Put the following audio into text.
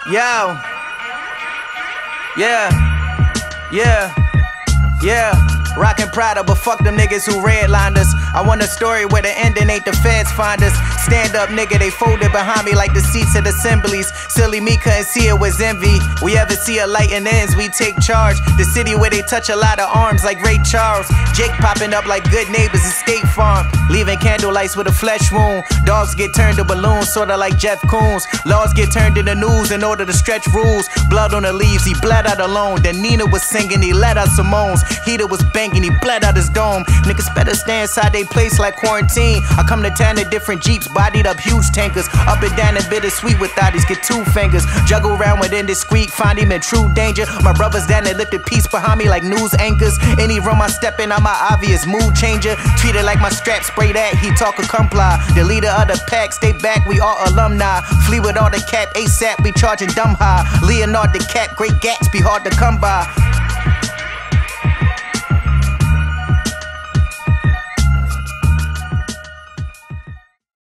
Yo. Yeah. Rockin' Prada, but fuck them niggas who redlined us. I want a story where the ending ain't the feds find us. Stand up nigga, they folded behind me like the seats at assemblies. Silly me couldn't see it was envy. We ever see a light in ends, we take charge. The city where they touch a lot of arms like Ray Charles. Jake popping up like Good Neighbors and State Farm. Leaving candlelights with a flesh wound. Dogs get turned to balloons, sorta like Jeff Koons. Laws get turned into news in order to stretch rules. Blood on the leaves, he bled out alone. Then Nina was singing, he let out Simone's. Heater was banging, he bled out his dome. Niggas better stay inside they place like quarantine. I come to town in different Jeeps, bodied up huge tankers. Up and down and bittersweet with thotties, get 2 fingers. Juggle around with indiscreet, find him in true danger. My brothers down there lifted peace behind me like news anchors. Any room I step in, I'm my obvious mood changer. Treated like my strap, spray that, he talk or comply. The leader of the pack, stay back, we all alumni. Flee with all the cap, ASAP, we charging dumb high. Leonard the cap, great Gatsby, hard to come by.